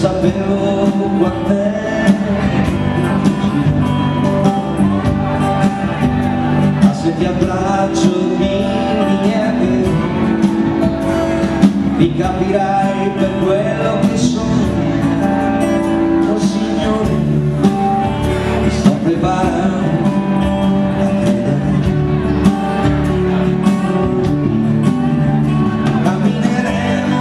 sapevo quant'è, ma se ti abbraccio dimmi niente, mi capirai per quello che sono. Oh Signore, mi sto preparando a credere. Cammineremo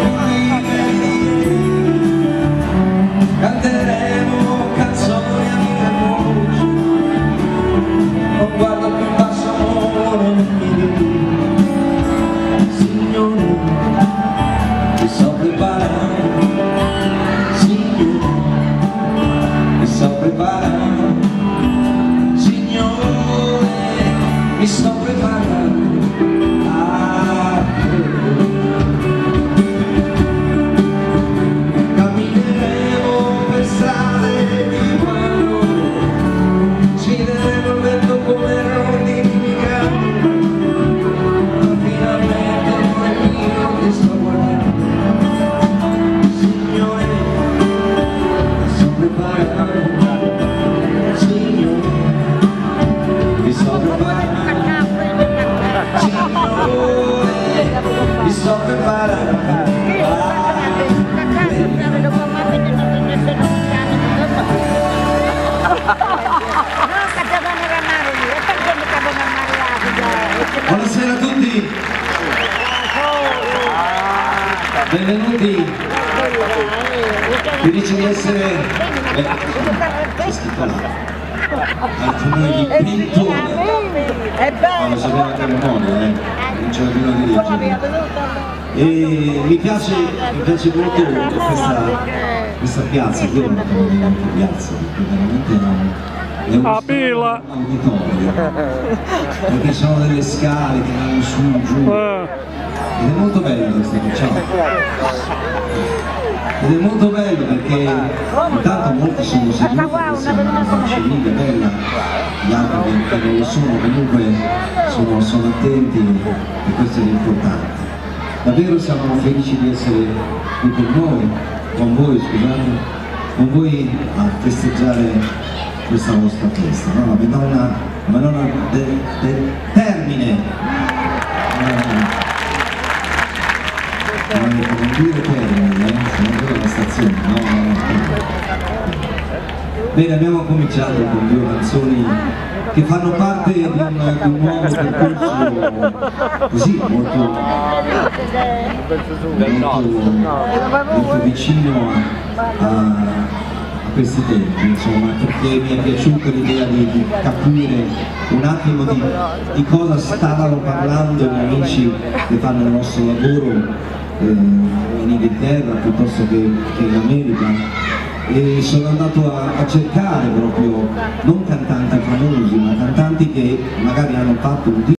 liberi, canteremo canzoni a mille voci, non guardo più in basso, amore, non mi vedi. Signore, mi sto preparando, Signore, mi sto preparando, Signore, mi sto preparando a credere. Cammineremo per strade di quando sfideremo il vento come rondini di campo, ma finalmente non è mio che sto guardando. Signore, mi sto preparando, Signore, mi sto preparando, Signore, mi sto preparando. Buonasera a tutti, benvenuti, felice di essere c'è scritto là, altro noi di Pintone, ma lo sapeva anche a memoria, non c'era più da dirigere. E mi piace molto questa piazza, io non la chiamo neanche piazza, perché veramente è un auditorio, perché ci sono delle scale che vanno su, giù, ed è molto bello questa facciata, ed è molto bello perché intanto molti sono seduti, questa è una civile bella, gli altri che non lo sono, comunque sono attenti, e questo è l'importante. Davvero siamo felici di essere qui con voi, con voi a festeggiare questa vostra festa, no? La Madonna del Termine, non dire Termine, sono ancora la stazione, no? Bene, abbiamo cominciato con due canzoni che fanno parte di un nuovo percorso così molto vicino a questi tempi, insomma, perché mi è piaciuta l'idea di capire un attimo di cosa stavano parlando i miei amici che fanno il nostro lavoro in Inghilterra piuttosto che in America, e sono andato a cercare proprio non cantanti famosi ma cantanti che magari hanno fatto un